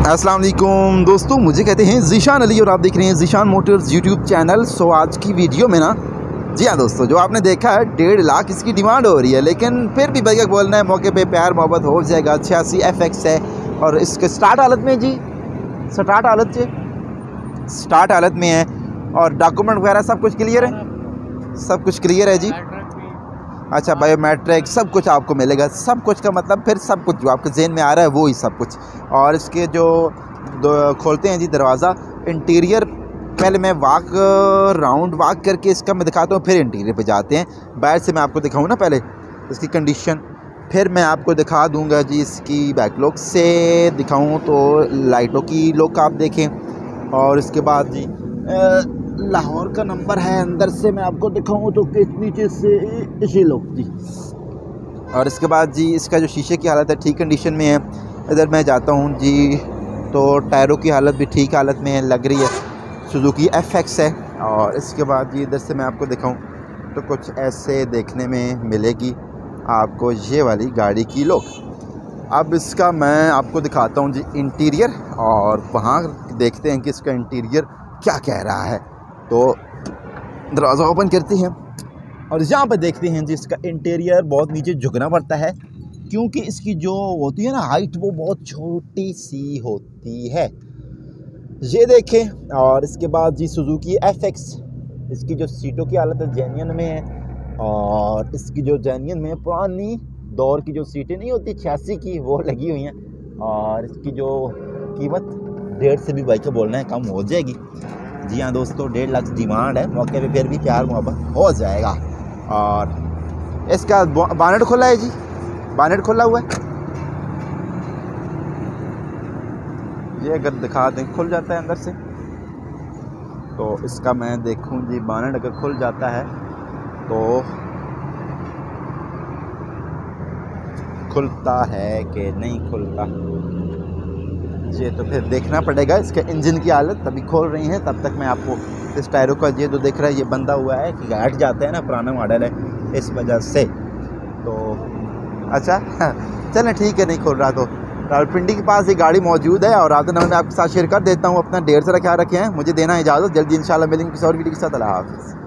अस्सलाम वालेकुम दोस्तों, मुझे कहते हैं ज़ीशान अली और आप देख रहे हैं Zeeshan motors YouTube channel. So आज की वीडियो में ना, जी हाँ दोस्तों, जो आपने देखा है 1.5 लाख इसकी डिमांड हो रही है, लेकिन फिर भी भैया बोलना है मौके पे प्यार मोहब्बत हो जाएगा। 86 FX है और इसके स्टार्ट हालत में जी, स्टार्ट हालत में है और डॉक्यूमेंट वगैरह सब कुछ क्लियर है, सब कुछ क्लियर है जी। अच्छा, बायोमेट्रिक सब कुछ आपको मिलेगा। सब कुछ का मतलब फिर सब कुछ जो आपके जहन में आ रहा है वो ही सब कुछ। और इसके जो खोलते हैं जी दरवाज़ा, इंटीरियर पहले मैं राउंड वॉक करके इसका मैं दिखाता हूँ, फिर इंटीरियर पे जाते हैं। बाहर से मैं आपको दिखाऊँ ना पहले इसकी कंडीशन, फिर मैं आपको दिखा दूँगा जी इसकी बैकलॉग से दिखाऊँ तो लाइटों की लुक आप देखें। और इसके बाद जी लाहौर का नंबर है, अंदर से मैं आपको दिखाऊं तो नीचे से ये लो जी। और इसके बाद जी इसका जो शीशे की हालत है ठीक कंडीशन में है। इधर मैं जाता हूं जी तो टायरों की हालत भी ठीक हालत में है, लग रही है सुजुकी FX है। और इसके बाद जी इधर से मैं आपको दिखाऊं तो कुछ ऐसे देखने में मिलेगी आपको ये वाली गाड़ी की लुक। अब इसका मैं आपको दिखाता हूँ जी इंटीरियर, और वहाँ देखते हैं कि इसका इंटीरियर क्या कह रहा है। तो दरवाज़ा ओपन करते हैं और यहाँ पर देखते हैं जी इसका इंटीरियर बहुत नीचे झुकना पड़ता है, क्योंकि इसकी जो होती है ना हाइट वो बहुत छोटी सी होती है, ये देखें। और इसके बाद जी सुजुकी FX, इसकी जो सीटों की हालत है जेन्युइन में है। और इसकी जो जेन्युइन में पुरानी दौर की जो सीटें नहीं होती 86 की, वो लगी हुई हैं। और इसकी जो कीमत 1.5 से भी भाई का बोलना है कम हो जाएगी। जी हाँ दोस्तों, 1.5 लाख डिमांड है, मौके पे फिर भी प्यार मोहब्बत हो जाएगा। और इसका बानेट खुला है जी, बानेट खुला हुआ है, ये अगर दिखा दें खुल जाता है अंदर से। तो इसका मैं देखूं जी बानेट अगर खुल जाता है तो खुलता है कि नहीं खुलता, ये तो फिर देखना पड़ेगा। इसके इंजन की हालत तभी खोल रही हैं, तब तक मैं आपको इस टायरों का ये जो दिख रहा है ये बंधा हुआ है कि हट जाते हैं ना, पुराना मॉडल है इस वजह से। तो अच्छा चलें ठीक है, नहीं खोल रहा तो रावलपिंडी के पास ये गाड़ी मौजूद है और आपका नंबर मैं आपके साथ शेयर कर देता हूँ। अपना ढेर सारा ख्याल रखें, मुझे देना इजाज़त, जल्दी इंशाल्लाह मिलेंगे किसी और वीडियो के साथ। अल्लाह हाफ़िज़।